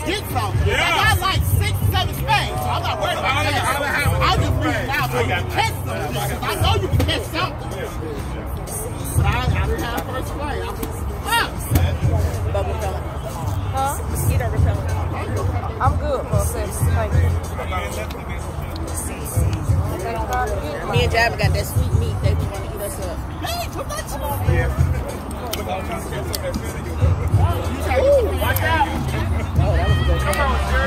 get something. Yeah. I got like 6, 7 spades, so I'm not worried about that. I just reached out to catch something. I know you can catch something. But I didn't have first play. Bubble repellent. Huh? Mosquito repellent. I'm good for a second. Thank you. Me and Jabba got that sweet meat. They want to eat us up. Hey, too much. Ooh, watch out. Oh, that was a good one. Come on, sir.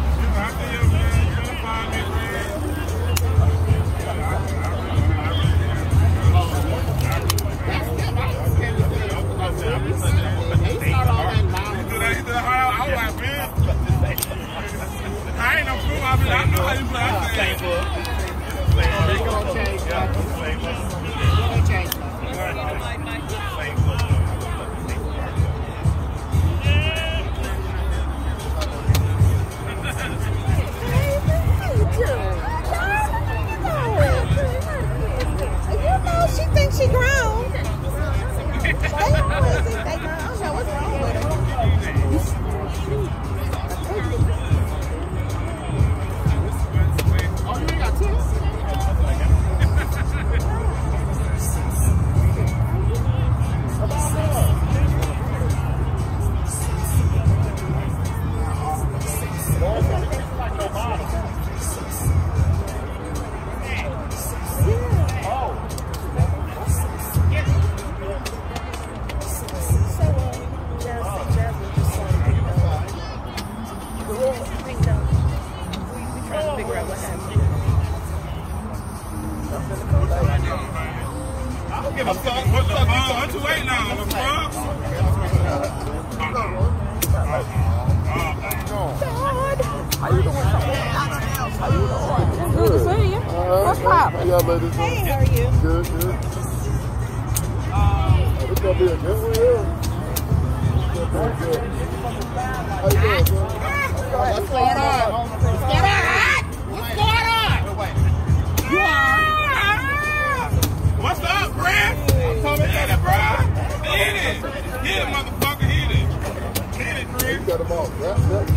I ain't no fool. I know how you play. She thinks she grown. They always think they grown. I don't know what's wrong with her. Oh, you ain't got 2? Hey, how are you? Good, good. It's gonna be a good one, yeah. Very good. How you doing, sir? What's going on? What's going on? What's going on? You are. What's up, Brad? I'm coming at it, bro. Hit it. Hit it, motherfucker. Hit it. Hit it, Chris. You got them all. Hey.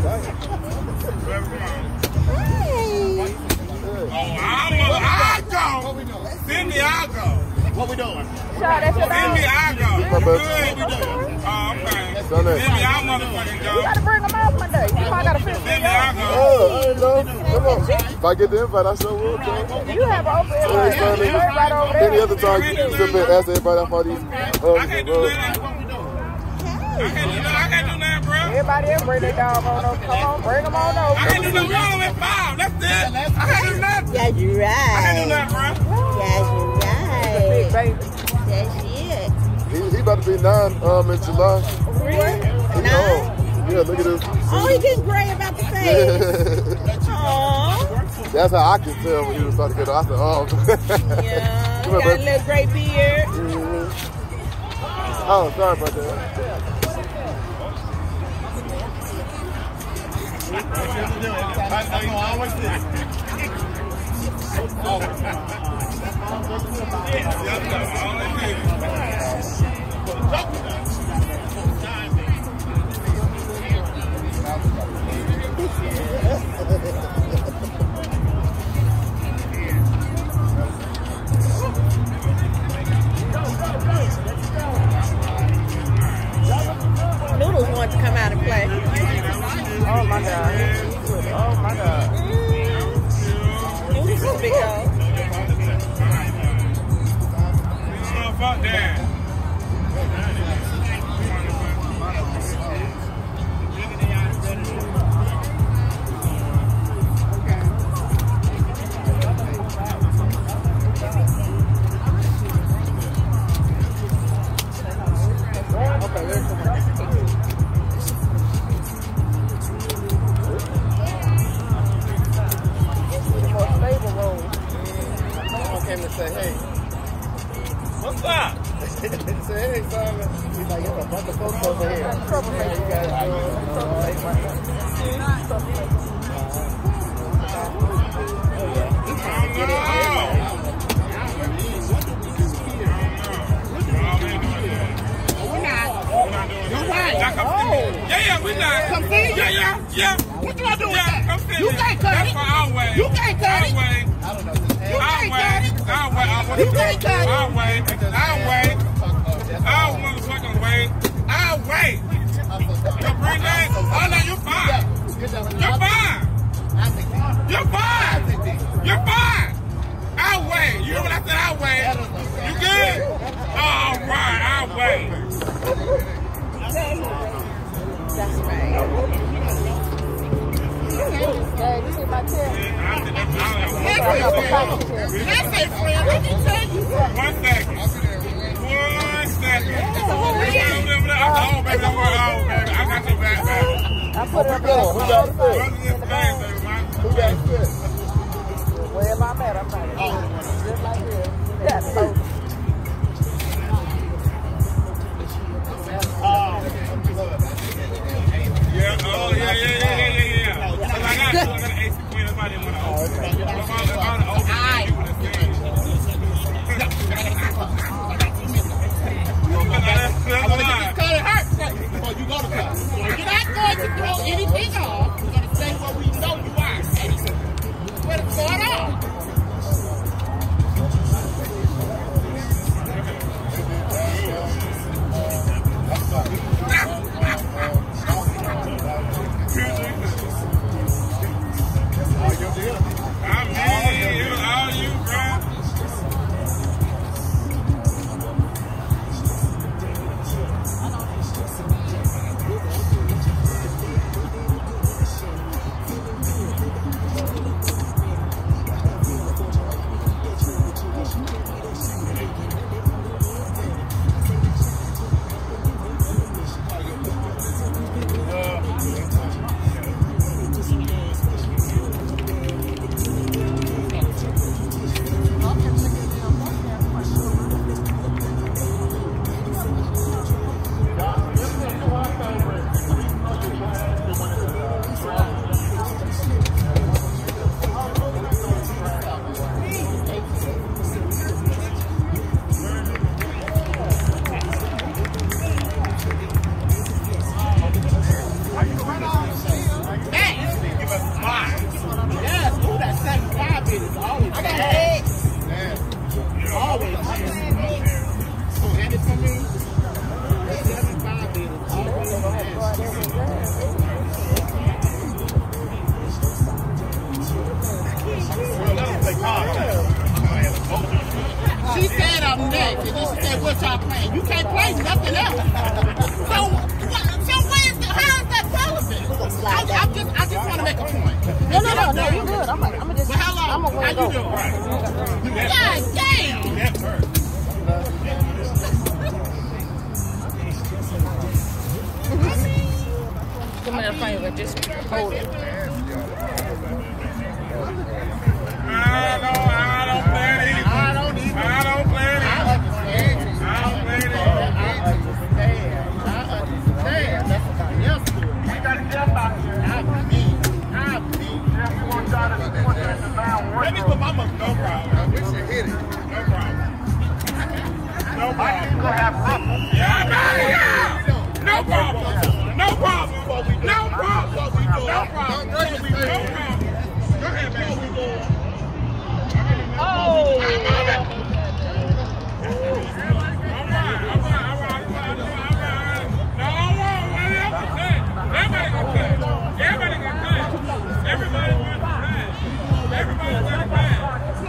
Oh, I'll go. Send me, I'll go. What we doing? Send me, I'll go. What we doing? Oh, okay. Send me, I'll motherfucking go. You gotta bring them out one day. You might gotta finish Send me, I'll go. Come on. If I get the invite, I sure will. You have an open invite. Right over there. Any other time, you can sit there and ask everybody off all these I can't do that. I can't do that, bro. Everybody else bring their dog on over. Come on, bring them on over. I can't do nothing. We're only at 5. That's it. I can't do nothing. Yeah, you're right. I can't do nothing, bro. Yeah, you're Big right. baby. That's it. He about to be 9 in July. Really? 9? Yeah, look at this. Oh, he getting gray about the face. Aww. That's how I can tell when he was starting to get off. I said, oh. Yeah, he got a little gray beard. Oh, sorry about that. Noodles want to come out and play. Oh my God. Oh my God. Noodles is big dog. Fuck that. Say, hey, what's up? Say, hey, Simon. He's like, there's a bunch of folks over here. You guys Yeah, we not. Come see you. Yeah. What do I do with Yeah, that? I'm saying You can't cut that's it. why I'll weigh. You can't cut it. I'll weigh. You can't cut it. I'll weigh. You can't cut it. I'll weigh. I'll motherfucking weigh. I'll weigh. Your brain name? Oh no, you're fine. You're fine. You're fine. You're fine. I'll weigh. You know what I said? I'll weigh. You good? All right. I'll weigh. That's right. Dad, you see my chair? Let's say, friend, let me tell you. 1 second. 1 second. Oh, baby, don't worry. Oh, baby, I got your back, baby. I put it up Who got it fit? Who got it fit? wherever I'm at, I'm like, just like this. Yeah, so. Yeah, oh, yeah. Because I got an AC queen, that's why I didn't want to open it. If I Cut it hurt before you go to class. So you're not going to throw anything off. We're going to say what we know you are. Where it's going on. She said I'm next, and then she said, what y'all playing? You can't play nothing else. So how is that relevant? I just want to make a point. No, you good. I'm gonna just. But how long? I'm gonna How you doing? God damn! Give me that finger, just hold it. I don't play it either. I don't play it either. I understand. That's somebody else doing it. You got to jump out here. Let me put my mother. No problem. We should hit it. No problem. No problem. Yeah, man, yeah. No problem. No problem. No problem. No problem. Go ahead, man. Oh! Everybody wants to pass. Everybody wants to pass.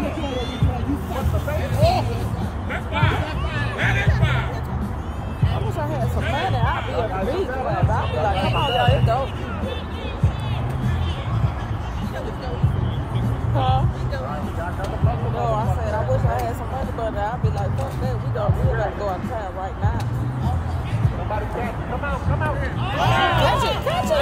That's fine. That is fine. I wish I had some money. I'd be able to read class. I'd be like, come on, y'all, let's go. Huh? No, I said, I wish I had some money, but I'd be like, fuck that. We got to go out of town right now. Come out. Catch it.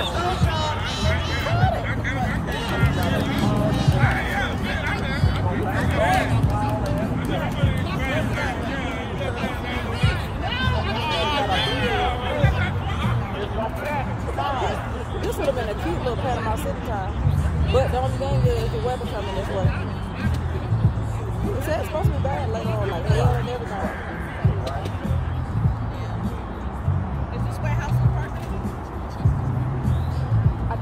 This would have been a cute little Panama City time. But the only thing is the weather coming this way. It said it's supposed to be bad later on, like hail and everything. Is this warehouse in parking? I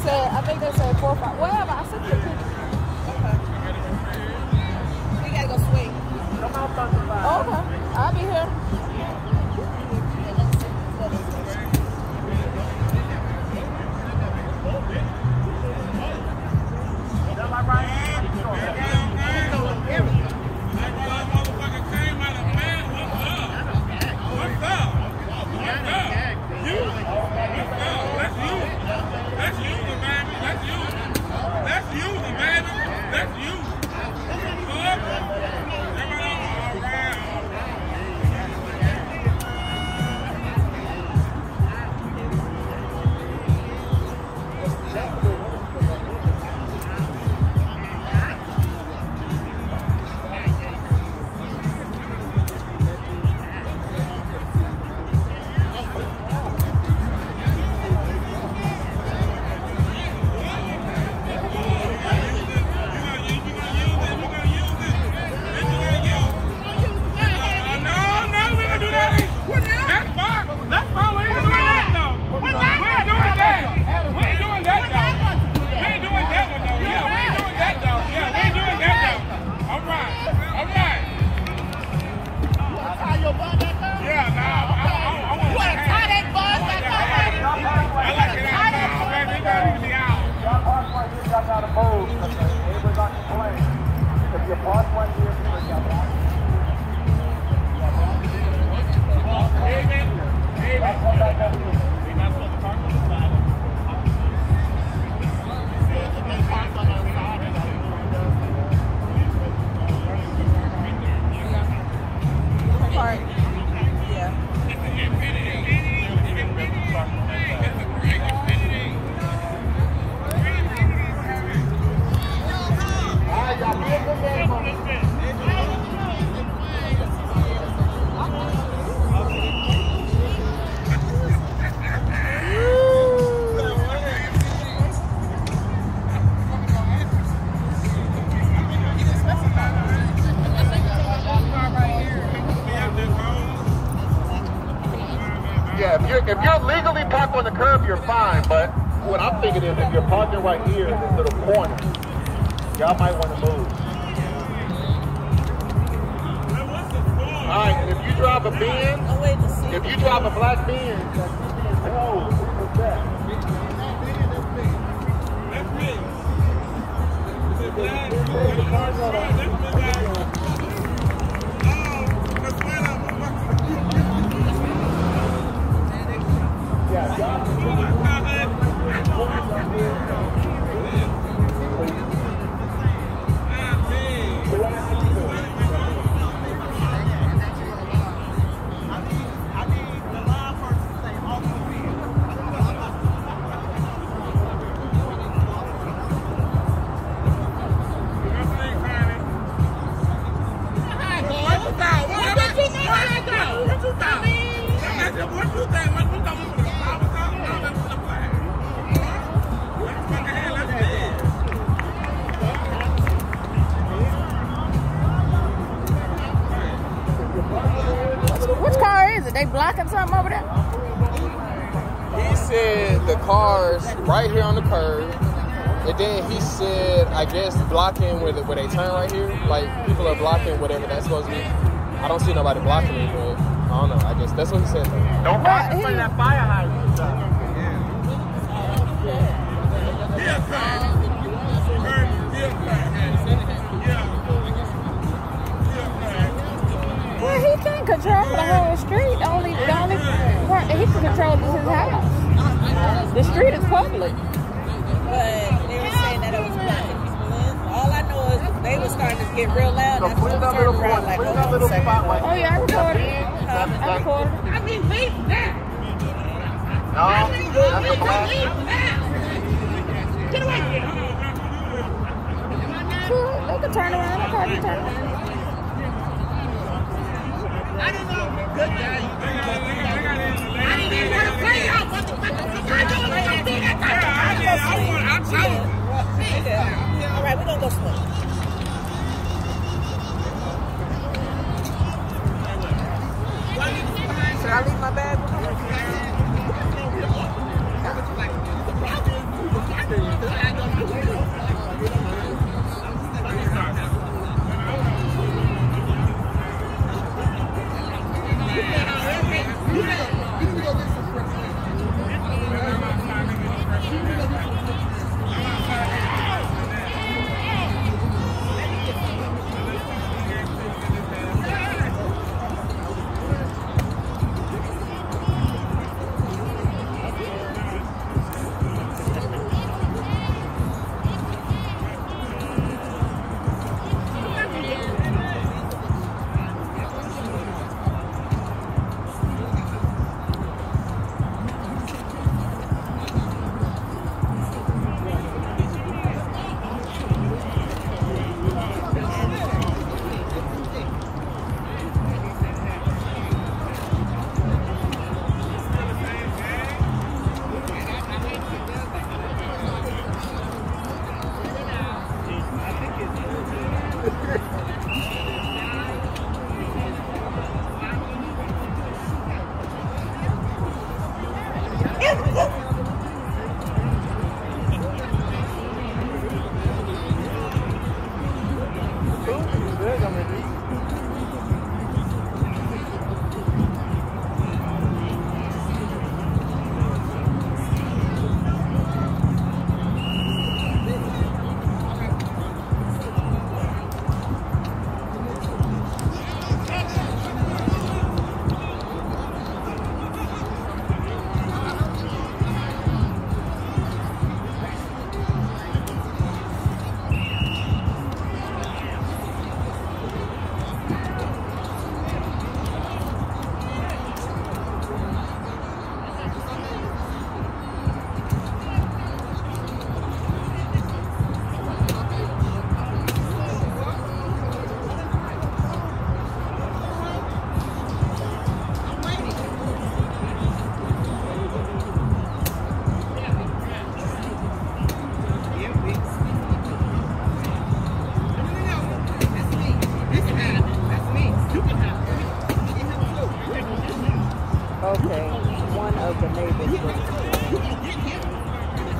said, I think they said 4 or 5. Whatever, I sent you a picture. Okay. We gotta go swing. Come on, Thunderfire. Oh, okay. I'll be here. If you're legally parked on the curb, you're fine. But what I'm thinking is, if you're parking right here in this little corner, y'all might want to move. All right, and if you drive a Benz, if you drive a black Benz, whoa, what's that? That's me. Is it black? The car's on. Which car is it? They blocking something over there? He said the car's right here on the curb. And then he said, I guess, blocking where they turn right here. Like, people are blocking whatever that's supposed to be. I don't see nobody blocking it, but I don't know. I guess that's what he said, though. Don't park in front of that fire hydrant. Well, he can't control the whole street. The only part that he can control is his house. The street is public. But they were saying that it was blocking people in. All I know is they were starting to get real loud. So put that little point, put that little spot right Oh yeah, I recorded it. I recorded it. I mean, leave now. No, that's a black. Get away from me. Sure, they can turn around. I can turn around. I didn't know. Good guy. I didn't even want to play out. What the fuck? I don't want to be that guy. All right, we're going to go slow. Should I leave my bag?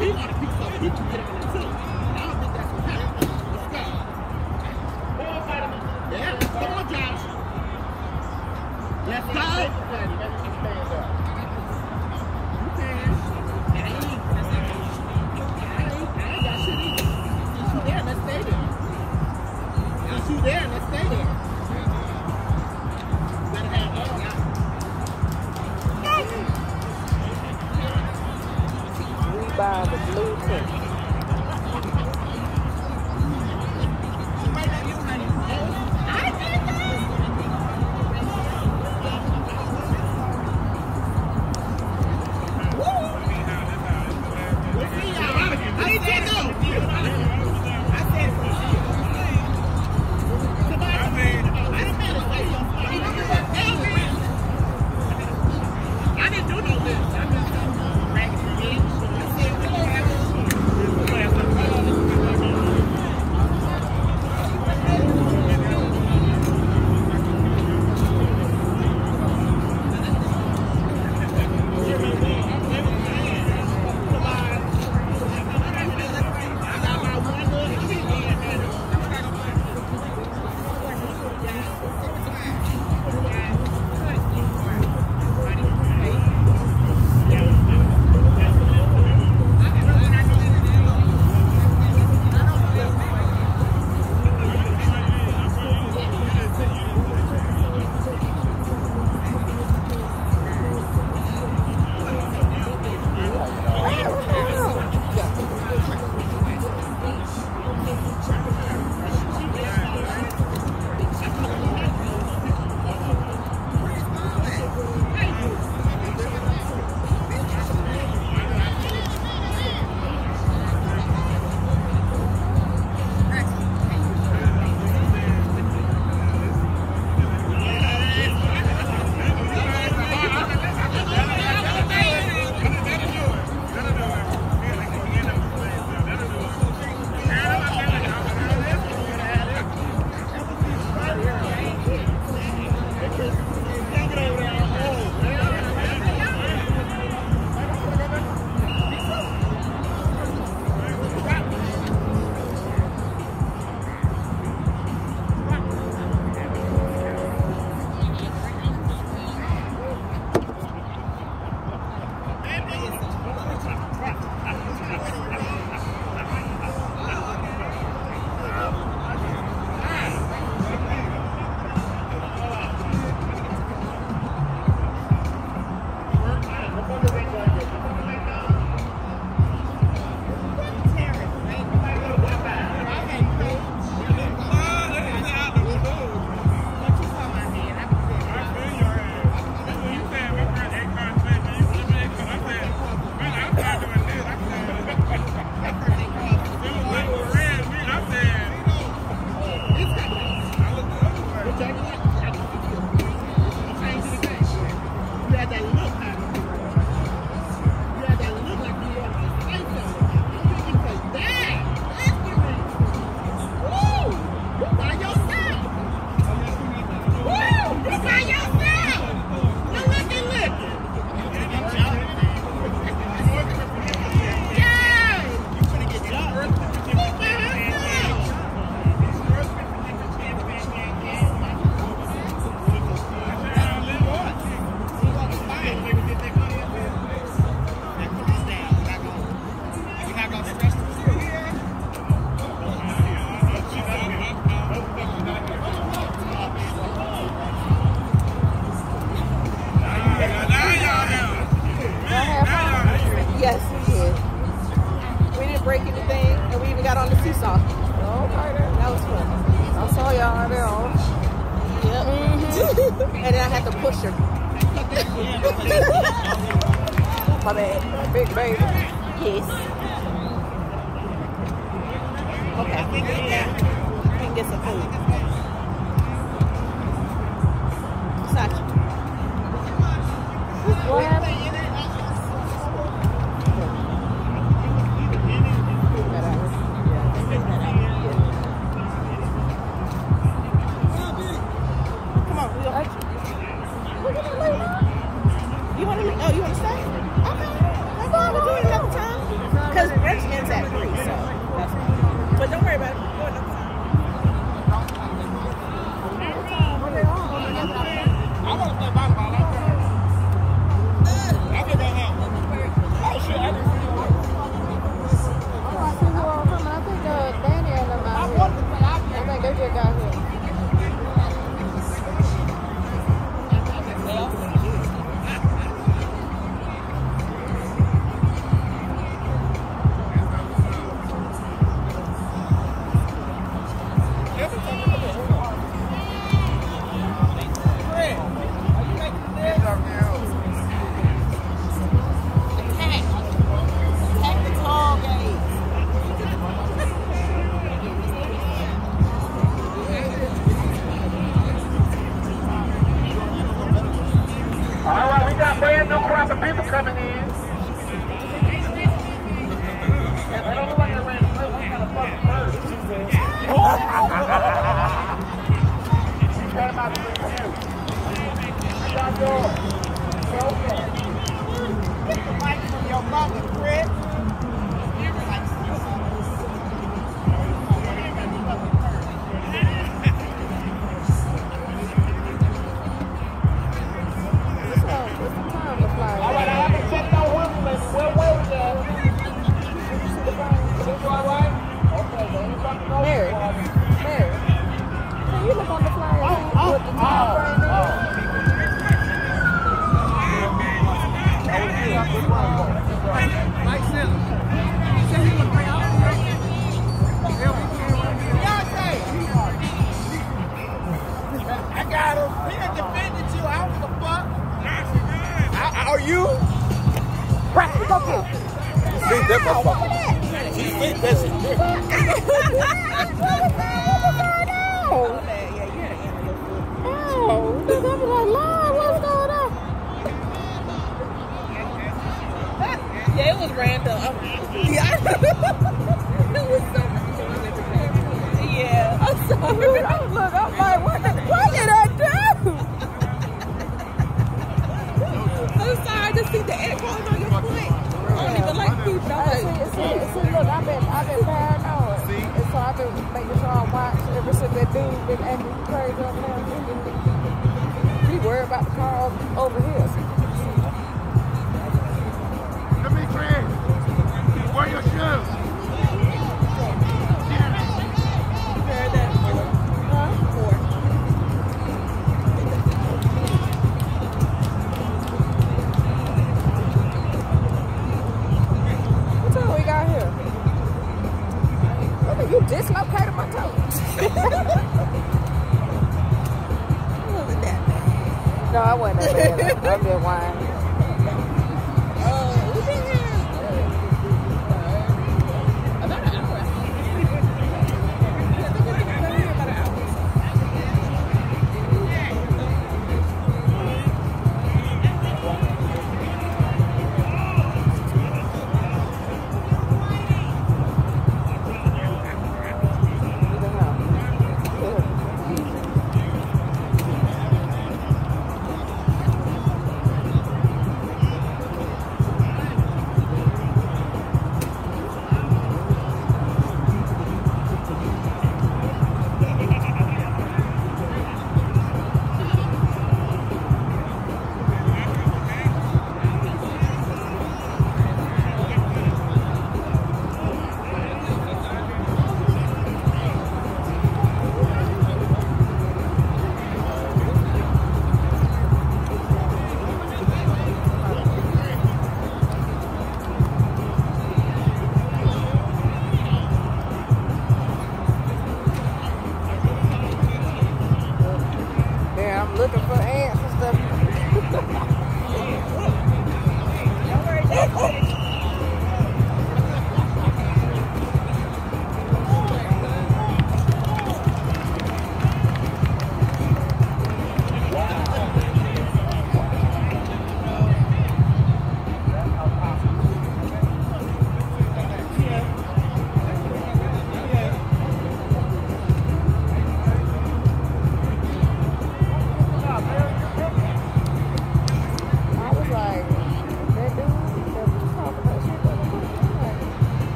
he want a piece of it, he can get it on the too. I don't think that's what happened. Let's go. Yeah, come on, Josh. Let's go. You can. I ain't got shit either. Since you there, let's stay there. Since you there, let's stay there. Better have all that. By the blueprint. And then I had to push her. My bad. Big baby. Yes. Okay. We can get some food. Sacha. What happened? You want to stay? Okay. We'll do it another time. Because brunch ends at 3, so that's fine. But don't worry about it. Go another time. I want to play volleyball. I get that out. Oh, shit. I didn't see you. I think Danny and them out here. I think they just got here. Yeah, it was random. Yeah. It was so yeah. I'm sorry. I'm like, what did I do? I'm sorry, I just see the echo on your foot. I don't even like people. See, look, I've been paranoid. And so I've been making sure I watch ever since that dude been acting crazy up there. He worried about the car over here. Let me drink. Wear your shoes. What time we got here? You dislocated my toes. No, I wasn't that bad. I'm just whining.